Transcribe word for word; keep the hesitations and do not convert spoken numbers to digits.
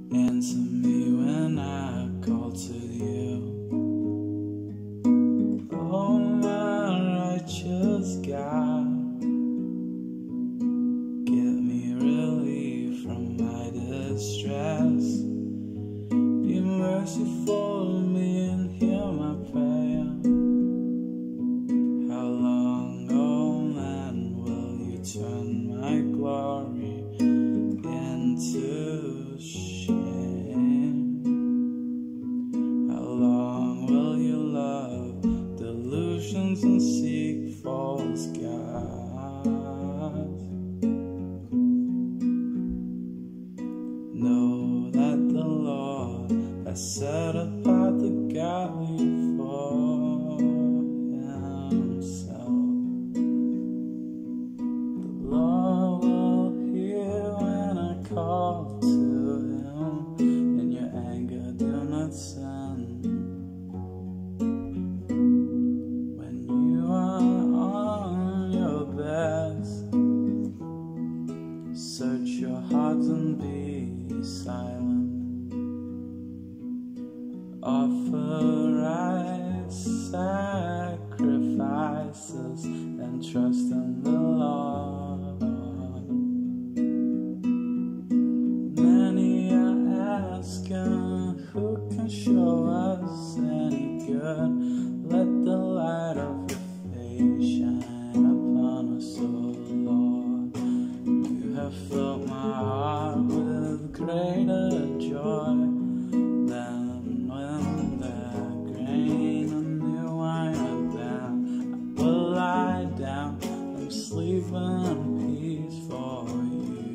Answer me when I call to you. Oh, my righteous God, give me relief from my distress. Be merciful to me and hear my prayer. How long, oh man, will you turn my glory into shame? How long will you love delusions and seek false gods? Know that the Lord has set apart the godly for himself. The Lord will hear when I call to him. In your anger do not sin. When you are on your best, search your hearts and be silent. Offer right sacrifices and trust in the Lord. Many are asking, who can show us any good? Let the light of your face shine upon us, O Lord. You have filled my heart with greater joy than when the grain of new wine and then I will lie down and sleep in peace, for you